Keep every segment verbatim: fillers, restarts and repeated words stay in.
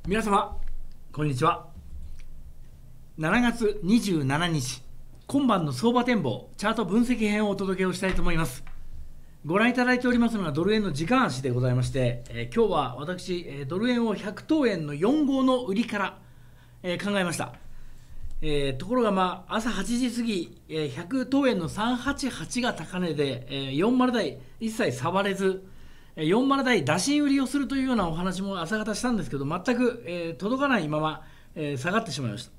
皆様こんにちは。しちがつにじゅうしちにち、今晩の相場展望チャート分析編をお届けをしたいと思います。ご覧いただいておりますのがドル円の時間足でございまして、えー、今日は私、えー、ドル円をひゃくとうえんのよん号の売りから、えー、考えました。えー、ところが、まあ、朝はちじ過ぎ、えー、ひゃくとうえんのさんはちはちが高値で、えー、よんじゅう台一切触れず、よんじゅう台打診売りをするというようなお話も朝方したんですけど、全く、えー、届かないまま、えー、下がってしまいました。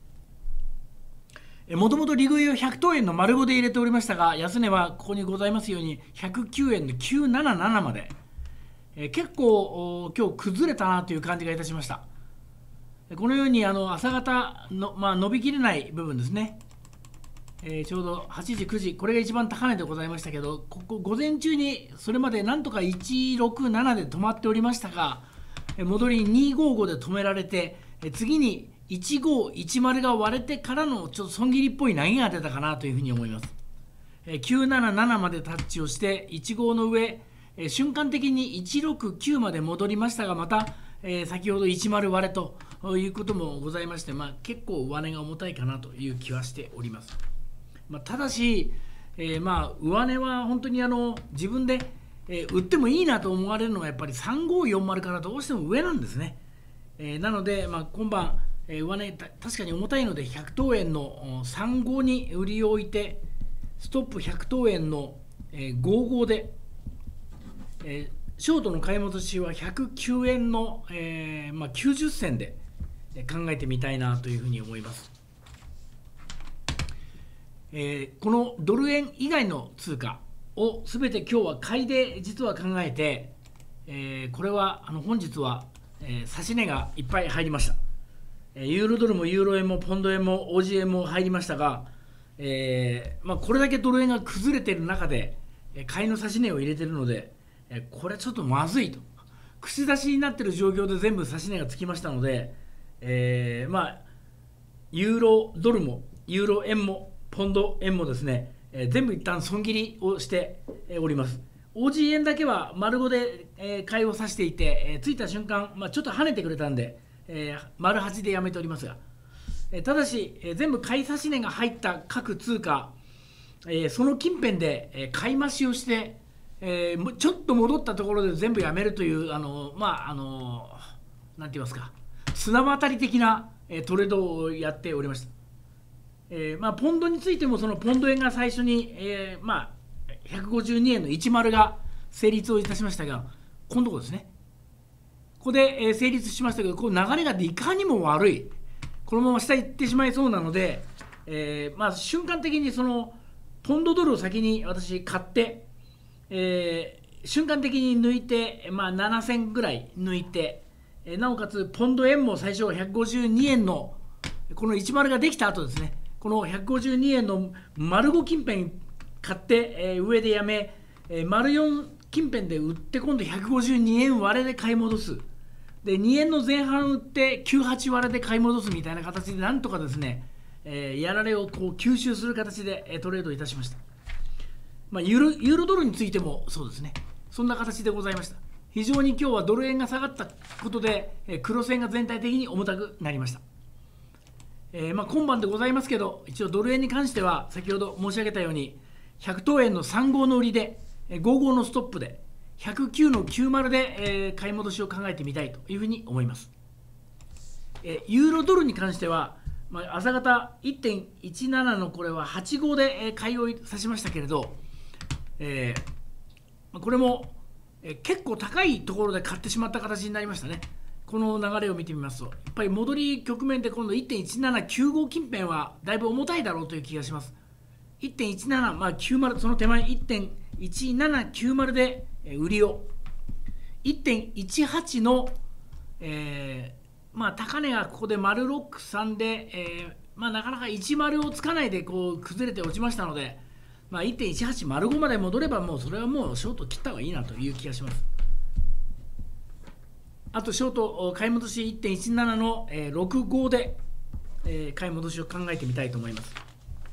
もともと利食いをひゃくとうえんの丸ごで入れておりましたが、安値はここにございますようにひゃくきゅうえんのきゅうひゃくななじゅうななまで、えー、結構今日崩れたなという感じがいたしました。このようにあの朝方の、まあ、伸びきれない部分ですね、えー、ちょうどはちじくじ、これが一番高値でございましたけど、ここ午前中にそれまでなんとかいちろくななで止まっておりましたが、戻りにひゃくごじゅうごで止められて、次にいちごいちまるが割れてからのちょっと損切りっぽい投げが出たかなというふうに思います。きゅうひゃくななじゅうななまでタッチをしていち号の上、瞬間的にいちろくきゅうまで戻りましたが、また先ほどいちまる割れということもございまして、まあ、結構上値が重たいかなという気はしております。まあ、ただし、えー、まあ上値は本当にあの自分で、えー、売ってもいいなと思われるのはやっぱりさんごよんまるからどうしても上なんですね。えー、なので、まあ、今晩、えー、上値確かに重たいのでひゃくとうえんのさん号に売りを置いて、ストップひゃくとうえんの、えー、ご号で、えー、ショートの買い戻しはひゃくきゅうえんの、えーまあ、きゅうじゅっせんで考えてみたいなというふうに思います。えー、このドル円以外の通貨をすべて今日は買いで実は考えて、えー、これはあの本日は、えー、指値がいっぱい入りました。えー、ユーロドルもユーロ円もポンド円も オージー 円も入りましたが、えーまあ、これだけドル円が崩れている中で、えー、買いの指値を入れているので、えー、これちょっとまずいと、口出しになっている状況で全部指値がつきましたので、えー、まあユーロドルもユーロ円もポンド円もですね、えー、全部一旦損切りをしております。オージー 円だけは丸ごで、えー、買いをさしていて、えー、ついた瞬間、まあ、ちょっと跳ねてくれたんで、えー、丸はちでやめておりますが、えー、ただし、えー、全部買い差し値が入った各通貨、えー、その近辺で、えー、買い増しをして、えー、ちょっと戻ったところで全部やめるというあのまああのなんて言いますか、綱渡り的な、えー、トレードをやっておりました。えーまあ、ポンドについてもそのポンド円が最初に、えーまあ、ひゃくごじゅうにえんのいちまるが成立をいたしましたが、このところですね、ここで、えー、成立しましたけど、この流れがいかにも悪い、このまま下行ってしまいそうなので、えーまあ、瞬間的にそのポンドドルを先に私買って、えー、瞬間的に抜いて、まあ、ななせんぐらい抜いて、えー、なおかつポンド円も最初ひゃくごじゅうにえんのこのいちまるができた後ですね、このひゃくごじゅうにえんの丸ご近辺買って、えー、上でやめ、えー、丸よん近辺で売って、今度ひゃくごじゅうにえん割れで買い戻す、でにえんの前半売ってきゅうじゅうはち割れで買い戻すみたいな形で、なんとかですね、えー、やられをこう吸収する形で、えー、トレードいたしました。まあ、ユーロ、ユーロドルについてもそうですね、そんな形でございました。非常に今日はドル円が下がったことで、えー、黒線が全体的に重たくなりました。えーまあ、今晩でございますけど、一応ドル円に関しては先ほど申し上げたようにひゃくとうえんのさん号の売りでご号のストップでひゃくきゅうのきゅうじゅうで、えー、買い戻しを考えてみたいというふうに思います。えー、ユーロドルに関しては、まあ、朝方 いってんいちなな のこれははち号で、えー、買いをさしましたけれど、えー、これも、えー、結構高いところで買ってしまった形になりましたね。この流れを見てみますと、やっぱり戻り局面で今度 いってんいちななきゅう号近辺はだいぶ重たいだろうという気がします。いってんいちなな、まあ、きゅうじゅう、その手前 いってんいちななきゅうまる で売りを いってんいちはち の、えーまあ、高値がここで丸ろくさんで、えーまあ、なかなかいちまるをつかないでこう崩れて落ちましたので、まあ、いってんいちはちまるご まで戻ればもうそれはもうショート切った方がいいなという気がします。あとショート買い戻し いってんいちなな のろく号で買い戻しを考えてみたいと思います。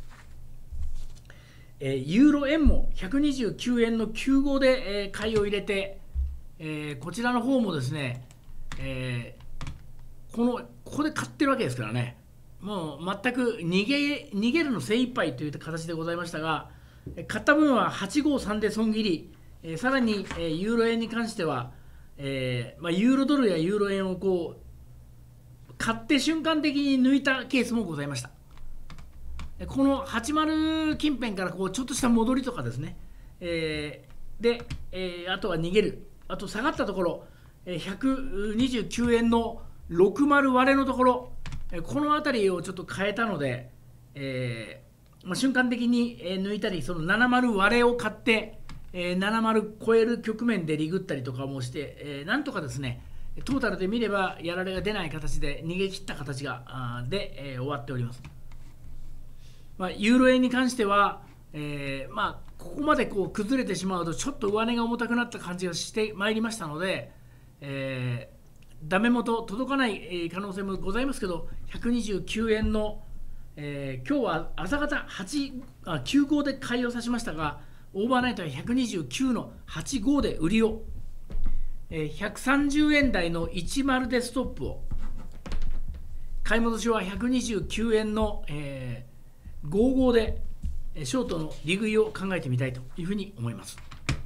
ユーロ円もひゃくにじゅうきゅうえんのきゅう号で買いを入れて、こちらの方もですね、 このここで買ってるわけですからね、もう全く逃げ逃げるの精一杯という形でございましたが、買った分ははちごさんで損切り、えー、さらに、えー、ユーロ円に関しては、えーまあ、ユーロドルやユーロ円をこう買って瞬間的に抜いたケースもございました。このはちじゅう近辺からこうちょっとした戻りとかですね、えー、で、えー、あとは逃げる、あと下がったところ、ひゃくにじゅうきゅうえんのろくじゅう割れのところ、この辺りをちょっと変えたので、えーまあ、瞬間的に抜いたり、そのななじゅう割れを買って、えー、ななじゅう超える局面でリグったりとかもして、えー、なんとかですね、トータルで見ればやられが出ない形で逃げ切った形があで、えー、終わっております。まあ、ユーロ円に関しては、えーまあ、ここまでこう崩れてしまうとちょっと上値が重たくなった感じがしてまいりましたので、えー、ダメ元届かない可能性もございますけど、ひゃくにじゅうきゅうえんの、えー、今日は朝方はちあきゅう号で買いを指しましたが、オーバーナイトはひゃくにじゅうきゅうのはちじゅうごで売りを、えー、ひゃくさんじゅうえん台のじゅうでストップを、買い戻しはひゃくにじゅうきゅうえんの、えーごじゅうごでショートの利食いを考えてみたいというふうに思います。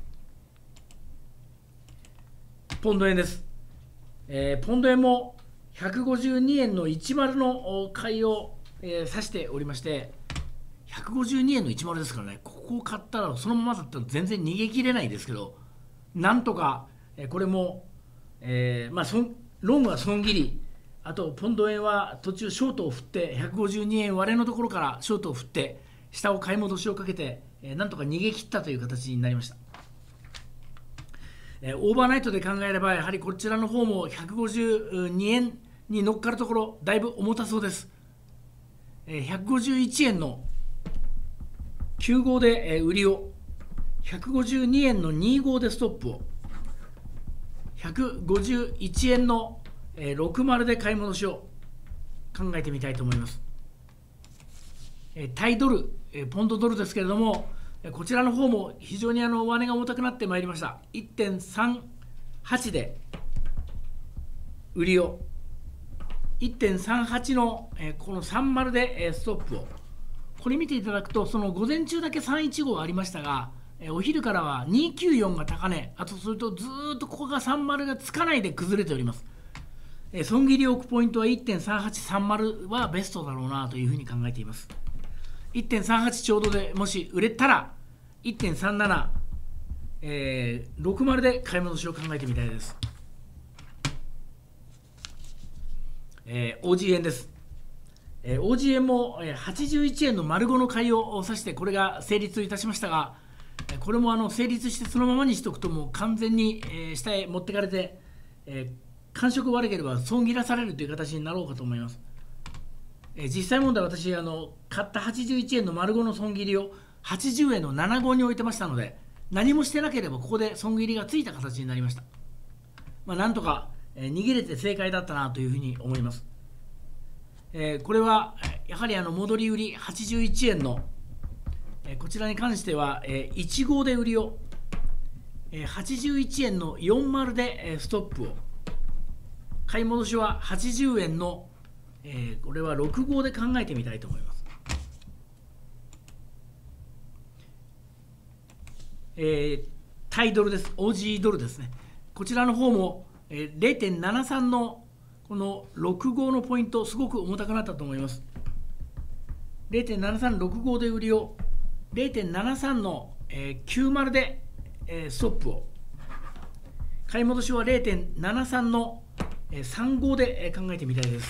ポンド円です。えー、ポンド円もひゃくごじゅうにえんのじゅうの買いを、えー、指しておりまして、ひゃくごじゅうにえんのじゅうですからね、ここを買ったらそのままだったら全然逃げ切れないですけど、なんとか、えー、これも、えーまあ、ロングは損切り、あとポンド円は途中ショートを振ってひゃくごじゅうにえん割れのところからショートを振って下を買い戻しをかけて、えー、なんとか逃げ切ったという形になりました。えー、オーバーナイトで考えればやはりこちらの方もひゃくごじゅうにえんに乗っかるところだいぶ重たそうです。えー、ひゃくごじゅういちえんのきゅう号で、えー、売りを、ひゃくごじゅうにえんのに号でストップを、ひゃくごじゅういちえんのろくじゅうで買い戻しを考えてみたいと思います。タイドル、ポンドドルですけれども、こちらの方も非常にあの上値が重たくなってまいりました。いってんさんはち で売りを、いってんさんはち のこのさんじゅうでストップを、これ見ていただくと、その午前中だけさんいちごありましたが、お昼からはにきゅうよんが高値、あとそれとずっとここがさんじゅうがつかないで崩れております。損切りを置くポイントは いってんさんはちさんじゅう はベストだろうなというふうに考えています。いってんさんはち ちょうどでもし売れたら いってんさんなな、えー、ろくじゅうで買い戻しを考えてみたいです。えー、オージー 円です。えー、オージー 円もはちじゅういちえんの丸ごの買いを指してこれが成立いたしましたが、これもあの成立してそのままにしておくともう完全に、えー、下へ持ってかれて、えー感触悪ければ損切らされるという形になろうかと思います。えー、実際問題、私あの買ったはちじゅういちえんの丸ごの損切りをはちじゅうえんのなな号に置いてましたので、何もしてなければここで損切りがついた形になりました。まあ、なんとか、えー、逃げれて正解だったなというふうに思います。えー、これはやはりあの戻り売りはちじゅういちえんの、えー、こちらに関しては、えー、いち号で売りを、えー、はちじゅういちえんのよんじゅうで、えー、ストップを、買い戻しははちじゅうえんの、えー、これはろく号で考えてみたいと思います。えー、タイドルです。オージー ドルですね。こちらの方も、えー、れいてんななさん のこのろく号のポイント、すごく重たくなったと思います。れいてんななさんろく号で売りを、れいてんななさん の、えー、きゅうじゅうで、えー、ストップを、買い戻しは れいてんななさん のさん号で考えてみたいです。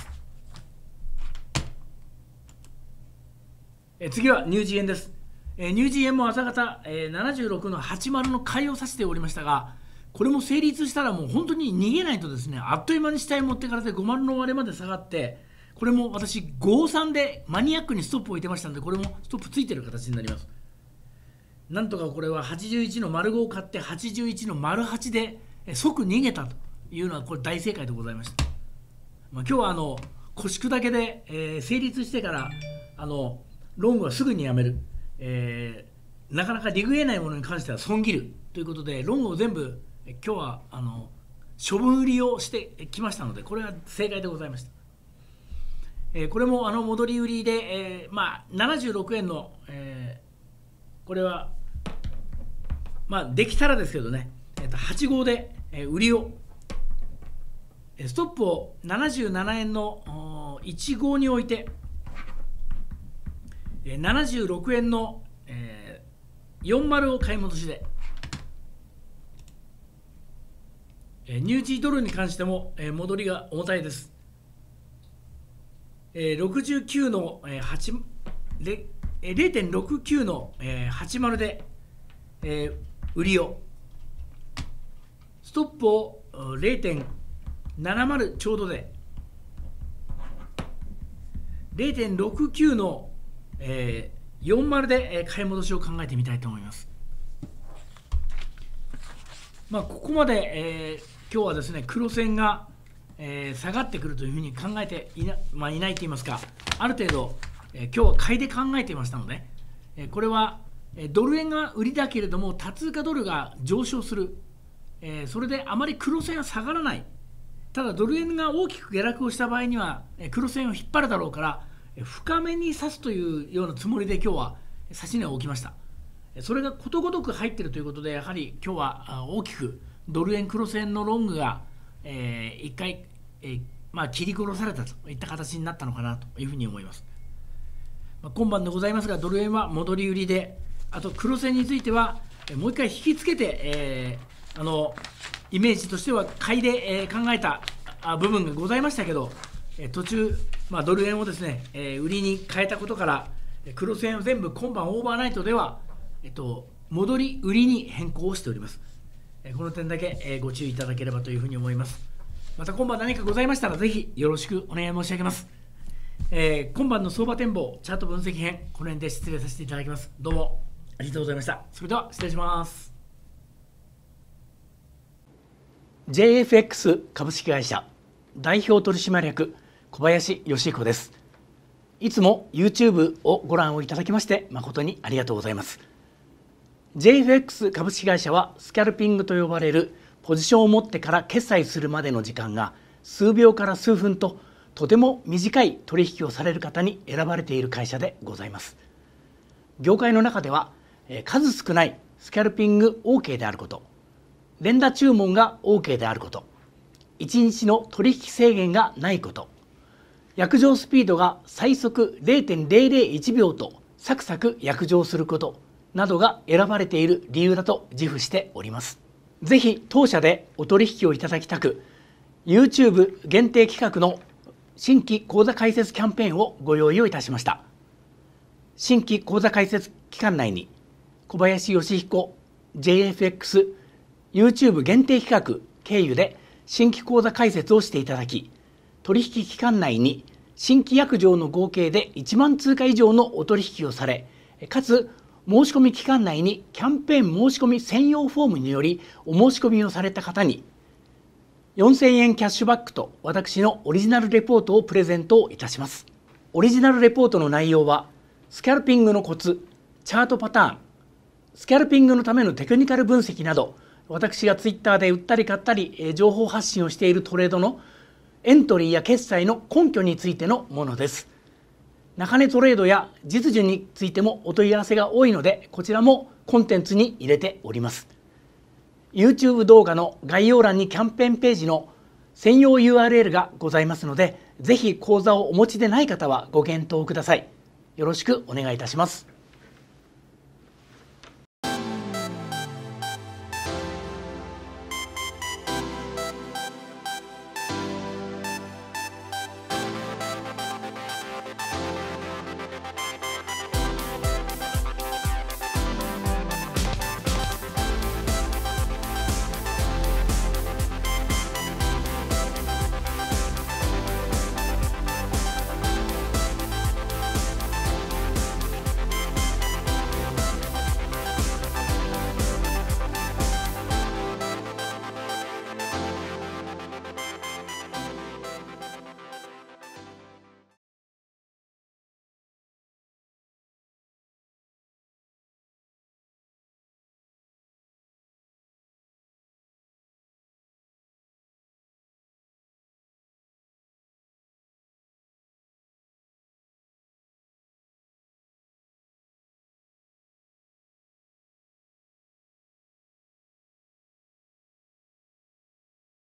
次はニュージー円です。ニュージー円も朝方ななじゅうろくのはちじゅうの買いを指しておりましたが、これも成立したらもう本当に逃げないとですね、あっという間に下へ持ってかれてごじゅうの割れまで下がって、これも私ごじゅうさんでマニアックにストップを置いてましたので、これもストップついてる形になります。なんとかこれははちじゅういちの丸ごを買ってはちじゅういちの丸はちで即逃げたというのはこれ大正解でございました。まあ、今日はあの腰砕けで、えー、成立してからあのロングはすぐにやめる、えー、なかなか利食えないものに関しては損切るということで、ロングを全部今日はあの処分売りをしてきましたので、これは正解でございました。えー、これもあの戻り売りで、えー、まあななじゅうろくえんの、えー、これはまあできたらですけどね、えー、とはち号で、えー、売りをストップをななじゅうななえんのいち号に置いて、えー、ななじゅうろくえんの、えー、よんじゅうを買い戻しで、えー、ニュージードルに関しても、えー、戻りが重たいです。えー、ろくじゅうきゅうのはち、れ れいてんろくきゅう のはちじゅうで、えー、売りを、ストップを れいてんななじゅう ちょうどで、れいてんろくきゅう の、えー、よんじゅうで買い戻しを考えてみたいと思います。まあ、ここまで、えー、今日はですね、黒線が、えー、下がってくるというふうに考えてい な,、まあ、いないといいますか、ある程度、えー、今日は買いで考えていましたので、えー、これは、えー、ドル円が売りだけれども多通貨ドルが上昇する、えー、それであまり黒線は下がらない。ただドル円が大きく下落をした場合には、えー、黒線を引っ張るだろうから、えー、深めに指すというようなつもりで今日は指し値を置きました。それがことごとく入っているということで、やはり今日は大きくドル円黒線のロングが、えー、いっかい、えーまあ、切り殺されたといった形になったのかなというふうに思います。まあ、今晩でございますが、ドル円は戻り売りで、あと黒線については、えー、もう一回引きつけて、えー、あのイメージとしては買いで、えー、考えた部分がございましたけど、えー、途中、まあ、ドル円をですね、えー、売りに変えたことから、黒線を全部今晩オーバーナイトでは、えっと、戻り売りに変更をしております。この点だけご注意いただければというふうに思います。また今晩何かございましたらぜひよろしくお願い申し上げます。えー、今晩の相場展望チャート分析編、この辺で失礼させていただきます。どうもありがとうございました。それでは失礼します。 ジェイエフエックス 株式会社代表取締役小林義彦です。いつも YouTube をご覧をいただきまして誠にありがとうございます。ジェイエフエックス 株式会社はスキャルピングと呼ばれるポジションを持ってから決済するまでの時間が数秒から数分ととても短い取引をされる方に選ばれている会社でございます。業界の中では数少ないスキャルピング オーケー であること、連打注文が オーケー であること、いちにちの取引制限がないこと、約定スピードが最速 れいてんぜろぜろいちびょうとサクサク約定することなどが選ばれている理由だと自負しております。ぜひ当社でお取引をいただきたく、 YouTube 限定企画の新規口座開設キャンペーンをご用意をいたしました。新規口座開設期間内に小林義彦 ジェイエフエックス YouTube 限定企画経由で新規口座開設をしていただき、取引期間内に新規約定の合計でいちまん通貨以上のお取引をされ、かつ申し込み期間内にキャンペーン申し込み専用フォームによりお申し込みをされた方によんせんえんキャッシュバックと私のオリジナルレポートをプレゼントいたします。オリジナルレポートの内容はスキャルピングのコツ、チャートパターン、スキャルピングのためのテクニカル分析など、私がツイッターで売ったり買ったり情報発信をしているトレードのエントリーや決済の根拠についてのものです。中値トレードや実需についてもお問い合わせが多いので、こちらもコンテンツに入れております。YouTube 動画の概要欄にキャンペーンページの専用 ユーアールエル がございますので、ぜひ講座をお持ちでない方はご検討ください。よろしくお願いいたします。